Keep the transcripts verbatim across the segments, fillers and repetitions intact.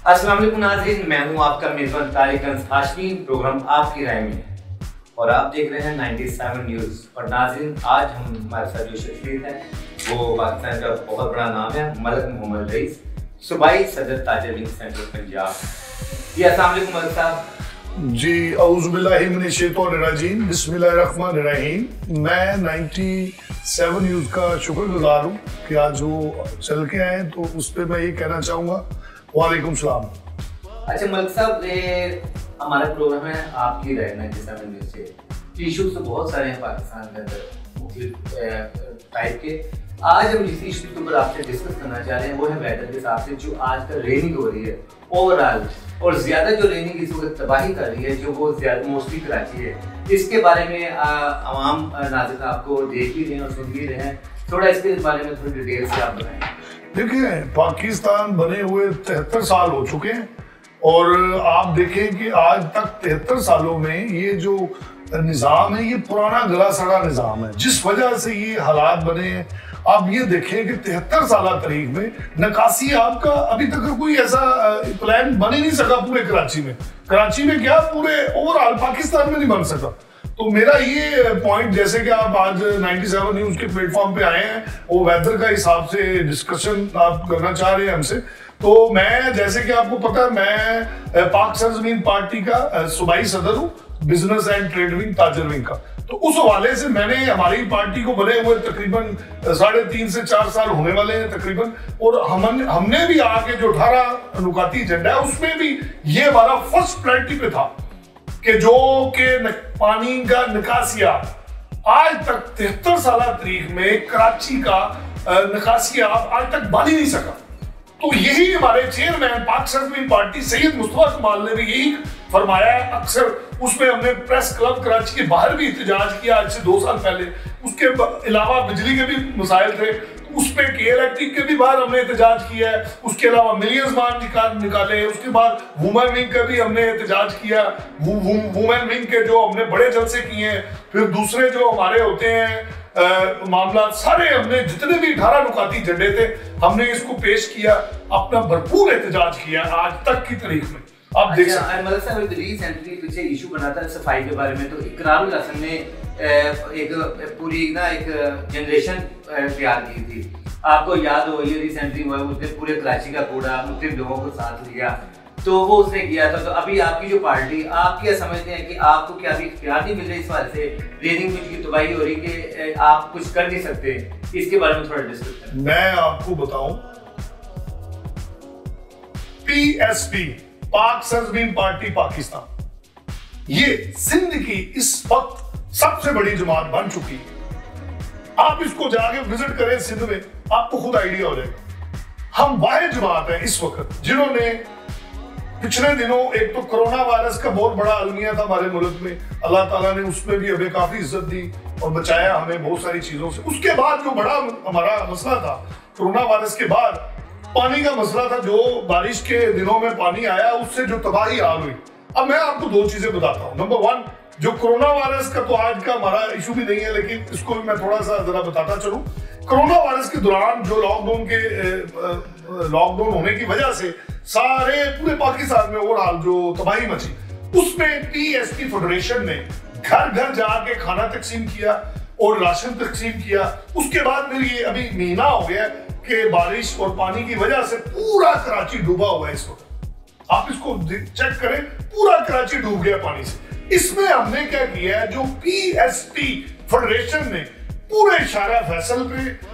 अस्सलाम वालेकुम नाज़रीन, मैं हूं आपका मेज़बान तारिक अंस हाशमी। प्रोग्राम आपकी राय में और आप देख रहे हैं सत्तानवे न्यूज़। और नाज़रीन, आज हम हमारे साथ जो शख्सियत है वो पाकिस्तान का बहुत बड़ा नाम है, मलिक मोहम्मद रईस, सूबाई सदर ताजर लिंक सेंटर पंजाब। जी अस्सलाम वालेकुम मलिक साहब। जी औज़ु बिल्लाहि मिनश शैतानिर रजीम, बिस्मिल्लाहिर रहमानिर रहीम। मैं सत्तानवे न्यूज़ का शुक्रगुजार हूँ कि आज वो चल के आए, तो उस पर मैं ये कहना चाहूँगा वालेकुम सलाम। अच्छा मलिक साहब, ये हमारा प्रोग्राम है आपकी राय में सत्तानवे न्यूज़ से। इशूज़ तो बहुत सारे हैं पाकिस्तान के अंदर मुख्तलिफ टाइप के। आज हम जिस इशू के ऊपर आपसे डिस्कस करना चाह रहे हैं वो है वेदर के हिसाब से जो आज कल रेनिंग हो रही है ओवरऑल, और ज्यादा जो रेनिंग इस वक्त तबाही कर रही है जो वो ज्यादा मोस्टली कराची है। इसके बारे में आवाम नाज़रीन आपको देख भी रहे हैं और सुन भी रहे हैं, थोड़ा इसके बारे में थोड़ी डिटेल से आप बताएं। देखिए, पाकिस्तान बने हुए तिहत्तर साल हो चुके हैं और आप देखें कि आज तक तिहत्तर सालों में ये जो निज़ाम है ये पुराना गला सड़ा निज़ाम है, जिस वजह से ये हालात बने हैं। आप ये देखें कि तिहत्तर साल तारीख में निकासी आपका अभी तक कोई ऐसा प्लान बन ही नहीं सका पूरे कराची में। कराची में क्या, पूरे ओवरऑल पाकिस्तान में नहीं बन सका। तो मेरा ये पॉइंट, जैसे कि आप आज सत्तानवे न्यूज़ के प्लेटफॉर्म पे आए हैं, वो वेदर का हिसाब से डिस्कशन आप करना चाह रहे हैं हमसे, तो मैं, जैसे कि आपको पता है, मैं पाक सरजमीन पार्टी का सूबाई सदर हूँ, बिजनेस एंड ट्रेड विंग ताजर विंग का। तो उस हवाले से मैंने हमारी पार्टी को बने हुए तकरीबन साढ़े तीन से चार साल होने वाले हैं तकरीबन, और हम हमने भी आगे जो अठारह नुकाती एजेंडा है उसमें भी ये हमारा फर्स्ट प्रायोरिटी पे था कि जो के पानी का निकासिया आज तक तिहत्तर साल तारीख में कराची का निकासिया आज तक बन ही नहीं सका। तो यही हमारे चेयरमैन पाक सरजमीन पार्टी सैयद मुस्तफा कमाल ने भी यही फरमाया है। अक्सर उसमें हमने प्रेस क्लब कराची के बाहर भी एहतजाज किया आज से दो साल पहले। उसके अलावा बिजली के भी मसाइल थे, उस पे के इलेक्ट्रिक के भी बाहर हमने एहतजाज किया है। उसके अलावा मिलियंस मान निकाल निकाले। उसके बाद वुमेन विंग का भी हमने एहतजाज किया। वुमेन विंग के जो हमने बड़े जलसे किए हैं, फिर दूसरे जो हमारे होते हैं Uh, मामला सारे, हमने जितने भी अठारह नुकाती झंडे थे हमने इसको पेश किया, अपना भरपूर एहतजाज किया आज तक की तारीख में। आप देख सकते हैं मलिक साहब, रिसेंटली पीछे इशू बना था सफाई के बारे में, तो इकरारुल हसन ने एक पूरी ना एक जनरेशन तैयार की थी, आपको याद हो, ये रिसेंटली हुआ, उसने पूरे कराची का कूड़ा मुख्तलिफ लोगों को साथ लिया, तो वो उसने किया था। तो अभी आपकी जो पार्टी, आप क्या समझते हैं कि आपको क्या अभी इख्तियार नहीं मिल रही इस बात से, रेनिंग में की तबाही हो रही कि आप कुछ कर नहीं सकते, इसके बारे में थोड़ा डिस्कस करें। मैं आपको बताऊं, पीएसपी पाक सरजमीन पार्टी पाकिस्तान, ये सिंध की इस वक्त सबसे बड़ी जमात बन चुकी है। आप इसको जाके विजिट करें सिंध में, आपको खुद आइडिया हो जाएगा। हम वाहिद जमात है इस वक्त जिन्होंने पिछले दिनों, एक तो कोरोना वायरस का बहुत बड़ा अलमिया था हमारे मुल्क में, अल्लाह ताला ने उसमें भी हमें काफी इज्जत दी और बचाया हमें बहुत सारी चीजों से। उसके बाद जो बड़ा हमारा मसला था कोरोना वायरस के बाद, पानी का मसला था, जो बारिश के दिनों में पानी आया उससे जो तबाही आ हुई। अब मैं आपको दो चीजें बताता हूँ। नंबर वन, जो कोरोना वायरस का तो आज का हमारा इशू भी नहीं है, लेकिन इसको भी मैं थोड़ा सा जरा बताता चलूं। कोरोना वायरस के दौरान जो लॉकडाउन के लॉकडाउन होने की वजह से सारे पूरे पाकिस्तान में ओवरऑल जो तबाही मची, उसमें पीएसपी फेडरेशन ने घर घर जाके खाना तकसीम किया और राशन तकसीम किया। उसके बाद फिर ये अभी महीना हो गया कि बारिश और पानी की वजह से पूरा कराची डूबा हुआ है इस वक्त। आप इसको चेक करें, पूरा कराची डूब गया पानी से। इसमें हमने क्या किया है, जो पीएसपी फेडरेशन ने पूरे शारा फैसल पे,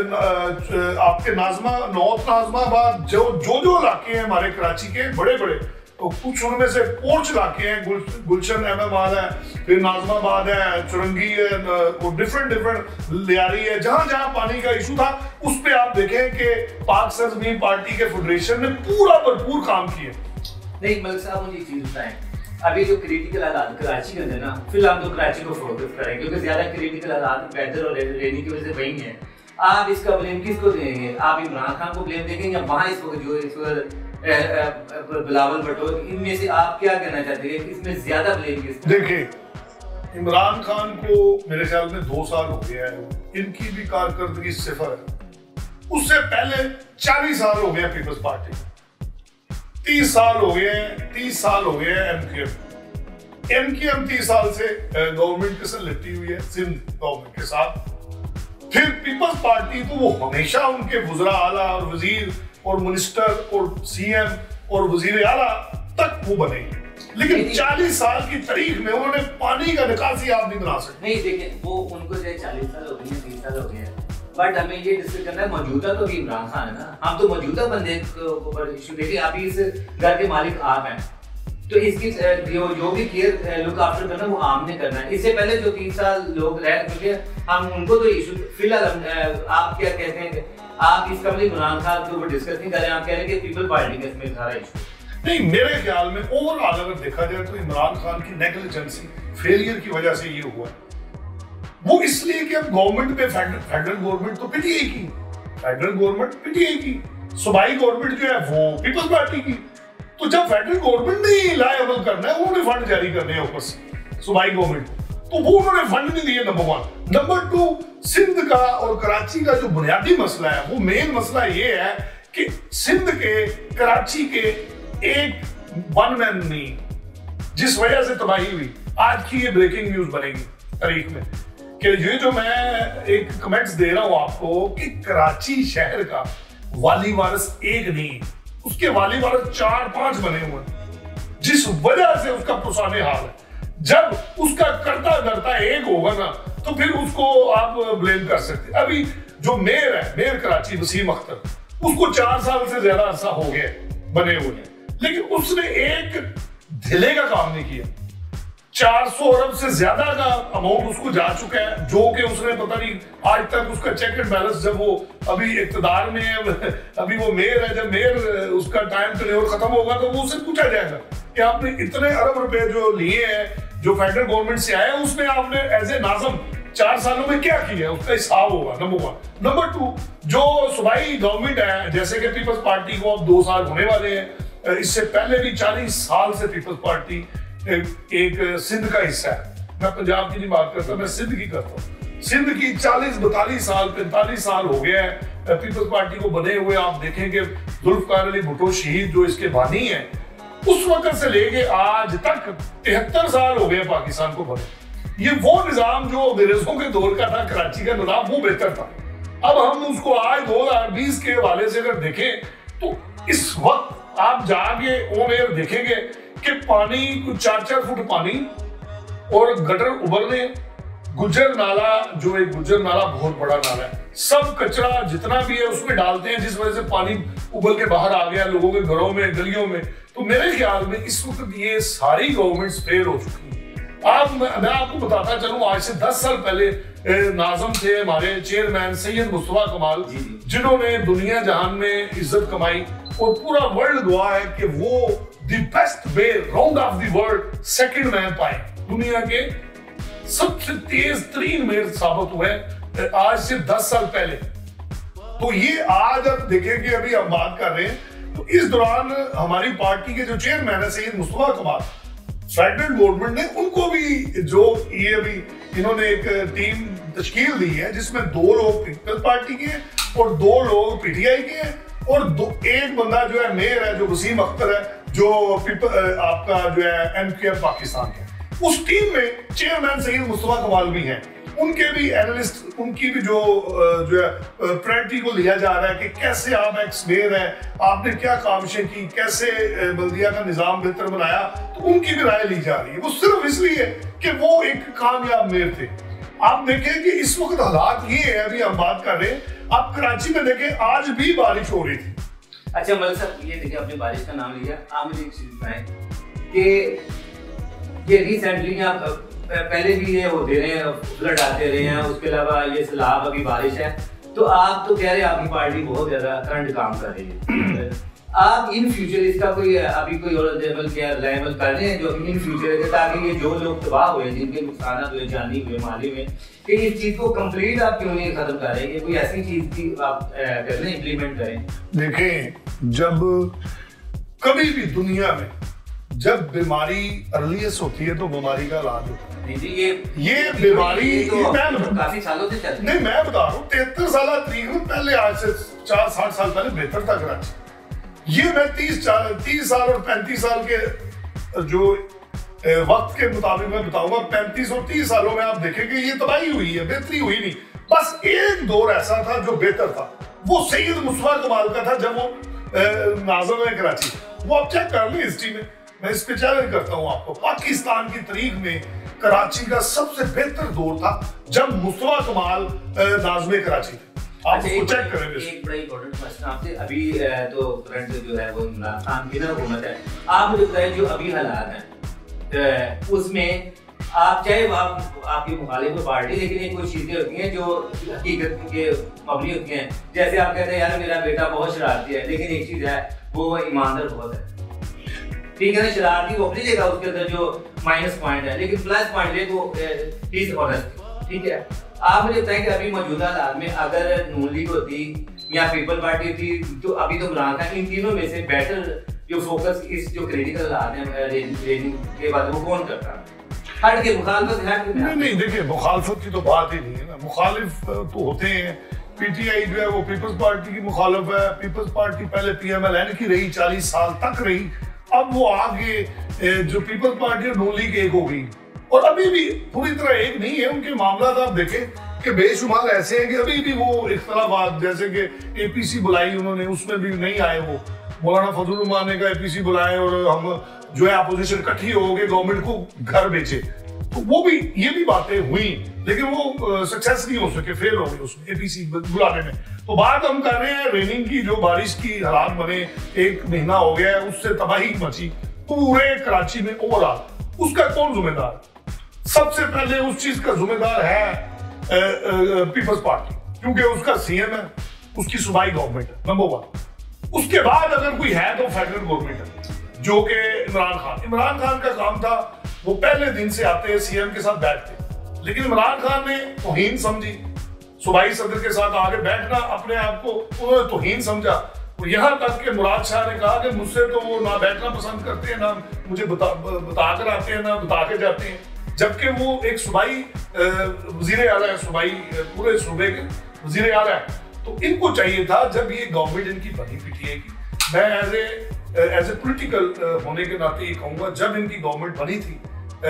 आपके नाजमा नॉर्थ नाजमाबाद, जो जो जो इलाके हैं हमारे कराची के बड़े बड़े, तो कुछ उनमें से पोर्च इलाके हैं, गुल, गुलशन एमएमाद है, फिर नाजमाबाद है, चुरंगी है, डिफरेंट डिफरेंट लियारी है, जहां जहां पानी का इशू था उस पे आप देखें कि पाक सरजमीन पार्टी के फेडरेशन ने पूरा भरपूर काम किया। नहीं मलिक साहब, मुझे एक चीज बताएं, अभी जो क्रिटिकल हालात कराची के अंदर ना, फिलहाल तो कराची को फोकस करें क्योंकि ज्यादा क्रिटिकल हालात वेदर और रेनी की वजह से वही है। आप इसका ब्लेम किसको देंगे? आप इमरान खान को ब्लेम देंगे या वहाँ इस वक्त जो इस वक्त बिलावल भुट्टो, इनमें से आप क्या कहना चाहते हैं, इसमें ज्यादा ब्लेम किसका? देखिए, इमरान खान को मेरे ख्याल में दो साल हो गया है, इनकी भी कारकर्दगी सिफर है। उससे पहले चालीस साल हो गया पीपल्स पार्टी। तीस साल हो गए हैं, तीस साल हो गए हैं एमकेएम एमकेएम तीस साल से गवर्नमेंट के साथ लिपटी हुई है, सिंध गवर्नमेंट के साथ। फिर पीपल्स पार्टी तो वो हमेशा उनके वज़रा आला और वजीर और मिनिस्टर और सीएम और वजीर आला तक वो बने, लेकिन चालीस साल की तारीख में उन्होंने पानी का निकासी आप नहीं बना सकते। नहीं देखिए, वो उनको जो चालीस साल हो गए हैं, तीस साल हो गए हैं, बट हमें ये डिस्कस करना है मौजूदा तो भी इमरान खान है ना, हम तो मौजूदा बंदे को ऊपर इशू देखिए। आप इस घर के मालिक आप हैं, तो इसकी जो जो भी केयर लुक आफ्टर करना वो आपने करना है। इससे पहले जो तीन साल लोग रह चुके हैं, हम उनको तो इशू फिलहाल आप क्या कहते हैं, आप इसका मतलब इमरान खान के ऊपर डिस्कस नहीं कर रहे हैं, आप कह रहे हैं कि पीपल पार्टी का इसमें सारा इशू नहीं। मेरे ख्याल में ओवरऑल अगर देखा जाए तो इमरान खान की नेग्लिजेंसी, फेलियर की वजह से ये हुआ है। वो इसलिए कि अब गवर्नमेंट पे फेडरल गवर्नमेंट तो पीटीआई की, फेडरल गवर्नमेंट पीटीआई की, सूबाई गवर्नमेंट जो है वो पीपल्स पार्टी की। तो जब फेडरल गवर्नमेंट ने ही लाए अमल करना है, उन्होंने फंड जारी करने हैं ऊपर से सूबाई गवर्नमेंट, तो वो उन्होंने फंड नहीं दिए, number one. Number two, Sindh का और कराची का जो बुनियादी मसला है, वो मेन मसला ये है कि सिंध के, कराची के एक वन मैन नहीं, जिस वजह से तबाही हुई। आज की ये ब्रेकिंग न्यूज बनेगी तारीख में कि ये जो मैं एक कमेंट्स दे रहा हूं आपको कि कराची शहर का वाली वारिस एक नहीं, उसके वाली वारिस चार पांच बने हुए, जिस वजह से उसका पुराने हाल है। जब उसका करता करता एक होगा ना, तो फिर उसको आप ब्लेम कर सकते। अभी जो मेयर है, मेयर कराची वसीम अख्तर, उसको चार साल से ज्यादा अरसा हो गया बने हुए, लेकिन उसने एक ढिले का काम नहीं किया। चार सौ अरब से ज्यादा का अमाउंट उसको जा चुका है, जो कि उसने पता नहीं आज तक उसका चेक एंड बैलेंस, जब वो अभी इक्तदार में है, अभी वो मेयर है, जब मेयर उसका टाइम टेन्योर खत्म होगा तो वो उससे पूछा जाएगा कि आपने इतने अरब रुपए जो लिए हैं, जो फेडरल गवर्नमेंट से आए, उसमें आपने एज ए नाज़िम चार सालों में क्या किया, उसका हिसाब होगा, नंबर वन। नंबर टू, जो सूबाई गवर्नमेंट है, जैसे कि पीपल्स पार्टी को अब दो साल होने वाले हैं, इससे पहले भी चालीस साल से पीपल्स पार्टी एक, एक सिंध का हिस्सा है। मैं पंजाब की नहीं बात करता, मैं सिंध की करता हूँ। सिंध की चालीस बतालीस साल पैंतालीस साल हो गया है पीपल्स पार्टी को बने हुए। आप देखेंगे जुल्फकार अली भुट्टो शहीद जो इसके बानी है, उस वक्त से लेके आज तक तिहत्तर साल हो गए पाकिस्तान को बने। ये वो निजाम जो अंग्रेजों के दौर का था, कराची का निजाम, वो बेहतर था। अब हम उसको आज दो हजार बीस के हवाले से अगर देखें तो इस वक्त आप जाके ऑन एयर देखेंगे कि पानी कुछ चार चार फुट पानी और गटर उभरने। गुजर नाला जो एक गुजर नाला बहुत बड़ा नाला है, सब कचरा जितना भी है उसमें डालते हैं, जिस वजह से पानी उबल के बाहर आ गया लोगों के घरों में, गलियों में। तो मेरे ख्याल में इस वक्त ये सारी गवर्नमेंट्स फेल हो चुकी हैं। आप मैं आपको बताता चलूं, आज से दस साल पहले नाज़िम थे हमारे चेयरमैन सैयद मुस्तफा कमाल, जिन्होंने दुनिया जहान में इज्जत कमाई और पूरा वर्ल्ड गवाह है कि वो the best way round of the world second man पाए, दुनिया के सबसे तेज तरीन मेयर साबित हुए आज से दस साल पहले। तो ये आज अब देखेंगे, अभी हम बात कर रहे हैं, तो इस दौरान हमारी पार्टी के जो चेयरमैन है सैयद मुस्तफा कमाल, फेडरल गवर्नमेंट ने उनको भी जो ये अभी इन्होंने एक टीम तश्कील दी है, जिसमें दो लोग पीपल्स पार्टी के और दो लोग पीटीआई के हैं, और दो एक बंदा जो है मेयर है जो वसीम अख्तर है, जो पीपल आपका जो है एमकेएम पाकिस्तान के। उस टीम में चेयरमैन सैयद मुस्तफा कमाल भी हैं, उनके भी एनालिस्ट, उनकी भी जो जो है प्रायोरिटी को लिया जा रहा है कि कैसे आप एक्स मेयर हैं, आपने क्या काविशें की, कैसे बल्दिया का निजाम बेहतर बनाया, तो उनकी भी राय ली जा रही है। वो सिर्फ इसलिए कि वो एक कामयाब मेयर थे। आप देखें कि इस वक्त हालात ये है, अभी हम बात कर रहे हैं, आप कराची में देखें आज भी बारिश हो रही थी। अच्छा मलिक साहब, ये देखिए आपने बारिश का नाम लिया, आप मुझे एक चीज बताएं कि ये रिसेंटली आप पहले भी ये होते रहे हैं, फ्लड आते रहे हैं, उसके अलावा ये सैलाब, अभी बारिश है, तो आप तो कह रहे हैं आपकी पार्टी बहुत ज्यादा करंट काम कर रही है। आप इन फ्यूचर इसका कोई अभी कोई और लेवल क्या लेवल कर रहे हैं जो इन फ्यूचर है, ताकि ये जो लोग तबाह हुए, जिनके नुकसान हुए, जानी हुए, माली में, कि इस चीज को कंप्लीट आप क्यों नहीं खत्म कर रहे हैं? कोई ऐसी चीज की आप कर लें, इम्प्लीमेंट करें। देखें, जब कभी भी दुनिया में जब बीमारी अर्लीस्ट होती है तो बीमारी का इलाज होता है। नहीं जी, ये ये बीमारी तो ये मैं काफी सालों से चलती है। नहीं, मैं बता रहा हूँ, तिहत्तर साल तरीक में पहले, आज से चार साठ साल पहले बेहतर था कराची। ये मैं तीस तीस साल और पैंतीस साल के जो वक्त के मुताबिक मैं बताऊंगा, पैंतीस और तीस सालों में आप देखेंगे ये तबाही हुई है, बेहतरी हुई नहीं। बस एक दौर ऐसा था जो बेहतर था, वो सैयद मुस्तफा कमाल का था जब वो नाज़िम है कराची। वो आप चेक कर लें हिस्ट्री में, मैं इस पे चैलेंज करता हूँ आपको। पाकिस्तान की तारीख में कराची का सबसे बेहतर दौर था जब मुस्तफा कमाल नाज़िम कराची थे। आप इसको चेक करें। एक बड़ा इंपॉर्टेंट क्वेश्चन आपसे, अभी तो करंट जो है वो इमरान खान की ना हुकूमत है, आप मुझे बताएं जो अभी हालात हैं उसमें आप चाहे आप आपकी मुखालिफ पार्टी, लेकिन एक कुछ चीजें होती हैं जो हकीकत के मबनी होती हैं। जैसे आप कहते हैं यार मेरा बेटा बहुत शरारती है, लेकिन एक चीज है वो ईमानदार बहुत है, ठीक है ना। शरारती वो अपनी जगह, उसके अंदर जो माइनस पॉइंट है, लेकिन प्लस पॉइंट है वो इज ऑनेस्ट, ठीक है। आप मुझे बताएं कि अभी मौजूदा हालात में अगर नून लीग होती या पीपल पार्टी होती, तो अभी तो इमरान खान, इन तीनों में से बेटर जो फोकस इस जो क्रिटिकल हालात हैं रेजिंग के बाद वो कौन करता है? हट के मुखालफत हट के नहीं नहीं देखिए, मुखालफत की तो बात ही नहीं है ना। मुखालिफ तो होते हैं, पीटीआई जो है वो पीपल्स पार्टी की मुखालिफ है। पीपल्स पार्टी पहले पीएमएलएन की रही, चालीस साल तक रही, अब वो आगे जो पीपल्स पार्टी और नून लीग एक हो गई, और अभी भी पूरी तरह एक नहीं है। उनके मामला आप देखें कि बेशुमार ऐसे हैं कि अभी भी वो इख्तलाफात, जैसे कि एपीसी बुलाई उन्होंने, उसमें भी नहीं आए वो। मौलाना फजलुर रहमान ने कहा एपीसी बुलाए और हम जो है अपोजिशन इकट्ठी हो गए गवर्नमेंट को घर बेचे, तो वो भी ये भी बातें हुई, लेकिन वो सक्सेस नहीं हो सके, फेल हो गए उसमें एपीसी बुलाने में। तो बात हम कर रहे हैं रेनिंग की, जो बारिश की हालात बने, एक महीना हो गया है, उससे तबाही मची पूरे कराची में ओवरऑल। उसका कौन जिम्मेदार? सबसे पहले उस चीज का जिम्मेदार है पीपल्स पार्टी, क्योंकि उसका सीएम है, उसकी सूबाई गवर्नमेंट है, नंबर वन। उसके बाद अगर कोई है तो फेडरल गवर्नमेंट है, जो कि इमरान खान इमरान खान का काम था। वो पहले दिन से आते हैं सीएम के साथ बैठते, लेकिन इमरान खान ने तौहीन समझी, सूबाई सदर के साथ आगे बैठना अपने आप को उन्होंने तौहीन समझा। तो यहाँ तक कि मुराद शाह ने कहा कि मुझसे तो वो ना बैठना पसंद करते हैं, ना मुझे बता बता कर आते हैं, ना बता के जाते हैं, जबकि वो एक सूबाई वजीर आला है, सूबाई पूरे सूबे के वजीर आला है। तो इनको चाहिए था, जब ये गवर्नमेंट इनकी बनी पीटीआई की, मैं as a as a political होने के नाते ये कहूंगा, जब इनकी गवर्नमेंट बनी थी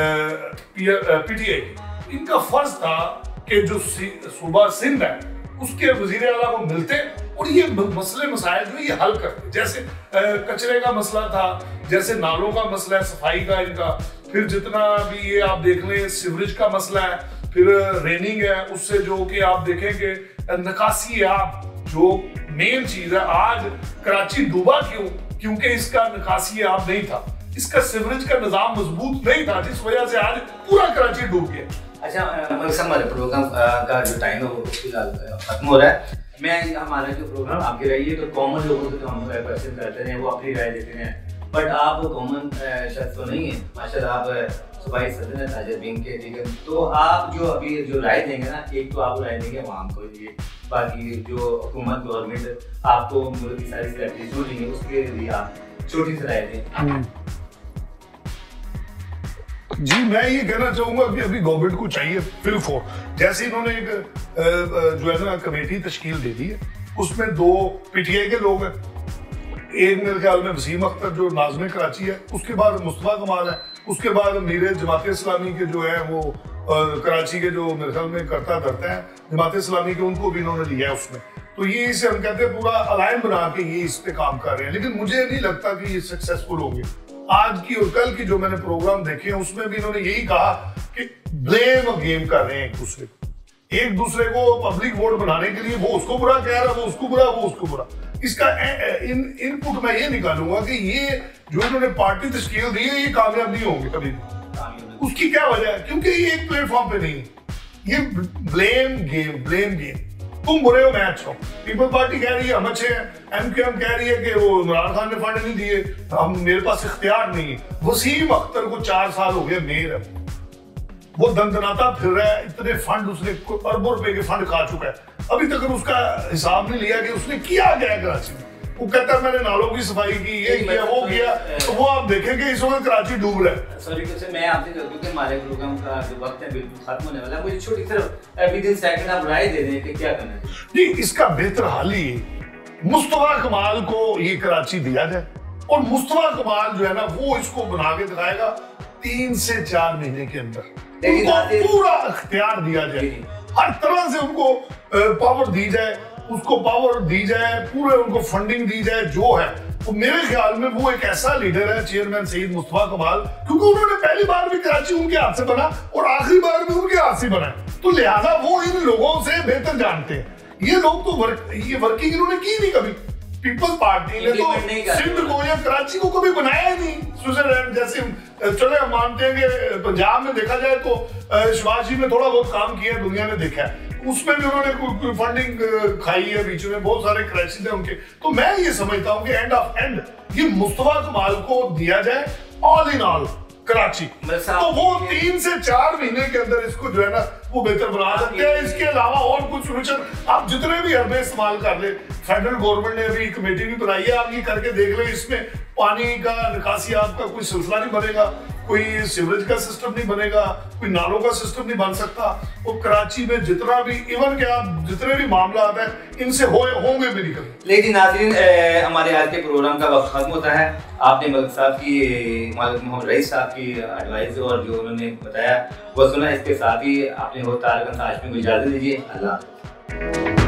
पीटीआई की, इनका फर्ज था कि जो सूबा सिंध है उसके वजीर आला को मिलते और ये मसले मसाइल जो ये हल करते। जैसे कचरे का मसला था, जैसे नालों का मसला है, सफाई का इनका, फिर जितना भी ये आप देख लें सिवरेज का मसला है, फिर रेनिंग है, उससे जो कि आप देखेंगे निकासी है, आप जो मेन चीज है। आज कराची डूबा क्यों? क्योंकि इसका निकासी आप नहीं था, इसका सिवरेज का निजाम मजबूत नहीं था, जिस वजह से आज पूरा कराची डूब गया। अच्छा, हमारे प्रोग्राम का जो टाइम है वो फिलहाल खत्म हो रहा है। मैं हमारा जो प्रोग्राम आपके रही है, तो कॉमन लोगों से जो हम क्वेश्चन करते हैं वो अपनी राय देते हैं, बट आप कॉमन शख्स तो नहीं है माशाल्लाह, आप सूबाई सदर ताजर बिंग के, ठीक है। तो आप जो अभी जो राय देंगे ना, एक तो आप राय देंगे आवाम को लिए, बाकी जो हुकूमत गवर्नमेंट आपको मुल्क की सारी सेलिब्रिटीज जो लेंगे उसके लिए आप छोटी सी राय दें। जी मैं ये कहना चाहूंगा कि अभी गवर्नमेंट को चाहिए फिल फोर, जैसे इन्होंने एक जो है ना कमेटी तश्कील दे दी है, उसमें दो पीटीआई के लोग हैं, एक मेरे ख्याल में वसीम अख्तर जो नाज़िम कराची है, उसके बाद मुस्तफा कमाल है, उसके बाद मीर जमात इस्लामी के जो है वो कराची के जो मेरे ख्याल में करता धरता है जमात इस्लामी के, उनको भी इन्होंने लिया है उसमें। तो ये इसे हम कहते हैं पूरा अलायन बना के ये इस पे काम कर रहे हैं, लेकिन मुझे नहीं लगता कि ये सक्सेसफुल होंगे। आज की और कल की जो मैंने प्रोग्राम देखे हैं उसमें भी इन्होंने यही कहा कि ब्लेम गेम कर रहे हैं एक दूसरे को, एक दूसरे को पब्लिक वोट बनाने के लिए, वो उसको बुरा कह रहा है, वो उसको बुरा, वो उसको बुरा। इसका इन इनपुट मैं ये निकालूंगा कि ये जो इन्होंने पार्टी तश्कील दी है ये कामयाब नहीं होंगे कभी भी। उसकी क्या वजह है? क्योंकि ये एक प्लेटफॉर्म पे नहीं, ये ब्लेम गेम ब्लेम गेम तुम बुरे हो मैं अच्छा हूं। पीपल पार्टी कह रही है हम अच्छे हैं, एमक्यूएम कह रही है कि वो इमरान खान ने फंड नहीं दिए, हम मेरे पास इख्तियार नहीं है। वसीम अख्तर को चार साल हो गए मेयर है, वो दंदनाता फिर रहा है, इतने फंड उसने अरबों रुपए के फंड खा चुका है, अभी तक उसका हिसाब नहीं लिया कि उसने किया गया कराची में। वो कहता है मैंने नालों की सफाई की, ये किया वो किया, तो वो आप देखेंगे इस वक्त कराची डूब रहा है। सॉरी क्योंकि मैं आपसे क्योंकि हमारे प्रोग्राम का जो वक्त है बिल्कुल खत्म होने वाला है, मुझे छोटी सिर्फ विद इन सेकंड आप राय दे दें कि क्या करना है। जी इसका बेहतर हल ही मुस्तफा कमाल को ये कराची दिया जाए और मुस्तफा कमाल जो है ना वो इसको बना के दिखाएगा तीन से चार महीने के अंदर। उनको पूरा अख्तियार दिया जाए, हर तरह से उनको पावर दी जाए, उसको पावर दी जाए, पूरे उनको फंडिंग दी जाए जो है। तो मेरे ख्याल में वो एक ऐसा लीडर है चेयरमैन सईद मुस्तफा कमाल, क्योंकि उन्होंने पहली बार भी कराची उनके हाथ से बना और आखिरी बार भी उनके हाथ से बना, तो लिहाजा वो इन लोगों से बेहतर जानते हैं। ये लोग तो वर्क ये वर्किंग इन्होंने की नहीं कभी। पीपल्स पार्टी ने तो सिंध को या कराची को कभी बनाया ही नहीं स्विट्जरलैंड जैसे। चले हम मानते हैं कि पंजाब में देखा जाए तो शहबाज शरीफ ने थोड़ा बहुत काम किया, दुनिया ने देखा है, उसमें भी उन्होंने फंडिंग खाई है, बीच में बहुत सारे क्राइसिस है उनके। तो मैं ये समझता हूँ कि एंड ऑफ एंड ये मुस्तफा कमाल को दिया जाए ऑल इन ऑल कराची, तो वो तीन से चार महीने के अंदर इसको जो है ना वो बेहतर बना सकते हैं। इसके अलावा और कुछ सोल्यूशन आप जितने भी हरबे इस्तेमाल कर ले, फेडरल गवर्नमेंट ने अभी कमेटी भी बनाई है, आप ये करके देख ले, इसमें पानी का निकासी आपका कोई सिलसिला नहीं बनेगा, कोई सीवरेज का सिस्टम नहीं बनेगा, कोई नालों का सिस्टम नहीं बन सकता। और कराची में जितना भी इवन के आप जितने भी मामला आते हैं इनसे हो, होंगे भी नहीं कभी। लेकिन नाज़रीन, हमारे आज के प्रोग्राम का वक्त खत्म होता है। आपने मलिक साहब की, मलिक मोहम्मद रईस साहब की एडवाइस और जो उन्होंने बताया वो सुना, इसके साथ ही आपने वो तारक हाशमी को इजाजत दीजिए। अल्लाह।